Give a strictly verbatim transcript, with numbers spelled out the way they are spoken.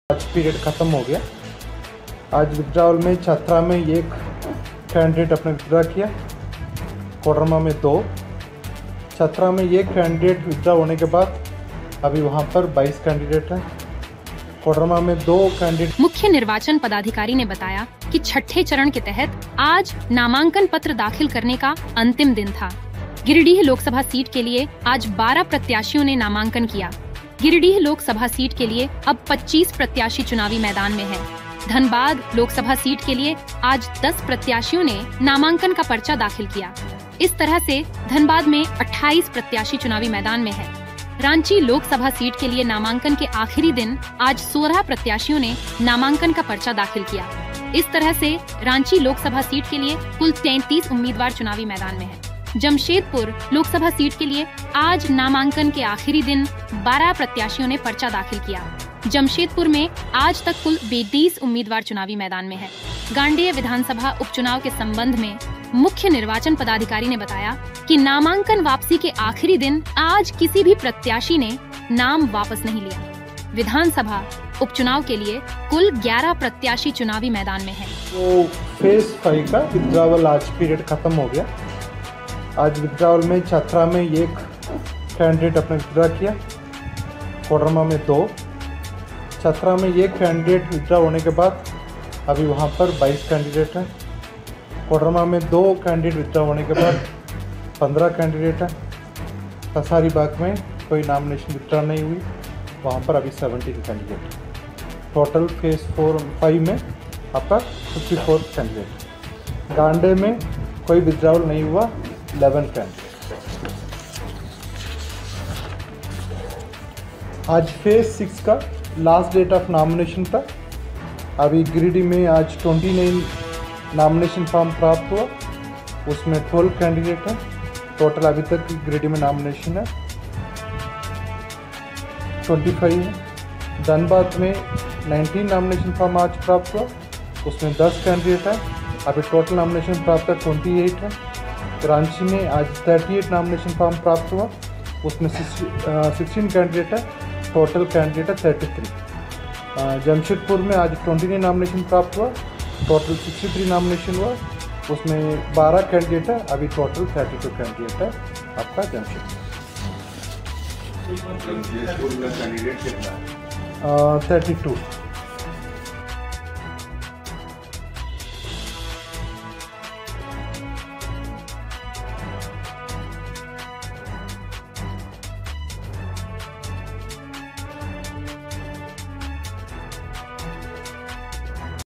आज पीरियड ख़त्म हो गया। आज विड्रॉल में छत्रा में एक कैंडिडेट अपने विड्रॉ किया, कोडरमा में दो, छत्रा में एक कैंडिडेट विड्रॉ होने के बाद अभी वहां पर बाईस कैंडिडेट हैं, कोडरमा में दो कैंडिडेट। मुख्य निर्वाचन पदाधिकारी ने बताया कि छठे चरण के तहत आज नामांकन पत्र दाखिल करने का अंतिम दिन था। गिरिडीह लोकसभा सीट के लिए आज बारह प्रत्याशियों ने नामांकन किया। गिरिडीह लोकसभा सीट के लिए अब पच्चीस प्रत्याशी चुनावी मैदान में हैं। धनबाद लोकसभा सीट के लिए आज दस प्रत्याशियों ने नामांकन का पर्चा दाखिल किया। इस तरह से धनबाद में अट्ठाईस प्रत्याशी चुनावी मैदान में हैं। रांची लोकसभा सीट के लिए नामांकन के आखिरी दिन आज सोलह प्रत्याशियों ने नामांकन का पर्चा दाखिल किया। इस तरह से रांची लोकसभा सीट के लिए कुल तैंतीस उम्मीदवार चुनावी मैदान में हैं। जमशेदपुर लोकसभा सीट के लिए आज नामांकन के आखिरी दिन बारह प्रत्याशियों ने पर्चा दाखिल किया। जमशेदपुर में आज तक कुल बीस उम्मीदवार चुनावी मैदान में हैं। गांडेय विधानसभा उपचुनाव के संबंध में मुख्य निर्वाचन पदाधिकारी ने बताया कि नामांकन वापसी के आखिरी दिन आज किसी भी प्रत्याशी ने नाम वापस नहीं लिया। विधानसभा उपचुनाव के लिए कुल ग्यारह प्रत्याशी चुनावी मैदान में हैं। तो फेज फाइव का विड्रॉवल आज पीरियड खत्म हो गया। आज विड्रॉवल में छत्रा में एक कैंडिडेट अपने विड्रॉ किया, कोडरमा में दो, छत्रा में एक कैंडिडेट विड्रॉ होने के बाद अभी वहां पर बाईस कैंडिडेट हैं, कोडरमा में दो कैंडिडेट विड्रॉ होने के बाद पंद्रह कैंडिडेट हैं। हजारीबाग में कोई नॉमिनेशन विड्रॉ नहीं हुई, वहां पर अभी सत्रह candidate. Total phase four five में आपका चौवन कैंडिडेट। गांडे में कोई विड्रॉवल नहीं हुआ, ग्यारह कैंडिडेट। आज फेज सिक्स का लास्ट डेट ऑफ नॉमिनेशन था। अभी गिरिडीह में आज उनतीस नॉमिनेशन फॉर्म प्राप्त हुआ, उसमें बारह कैंडिडेट हैं। टोटल अभी तक गिरिडीह में नॉमिनेशन है पच्चीस है। धनबाद में उन्नीस नॉमिनेशन फॉर्म आज प्राप्त हुआ, उसमें दस कैंडिडेट हैं। अभी टोटल नॉमिनेशन प्राप्त है अट्ठाईस है। रांची में आज अड़तीस नॉमिनेशन फॉर्म प्राप्त हुआ, उसमें सोलह कैंडिडेट है। टोटल कैंडिडेट है तैंतीस। जमशेदपुर में आज उनतीस नॉमिनेशन प्राप्त हुआ, टोटल तिरसठ नॉमिनेशन हुआ, उसमें बारह कैंडिडेट है। अभी टोटल बत्तीस कैंडिडेट है आपका जमशेदपुर। जमशेदपुर में कैंडिडेट कितना है? Thirty to.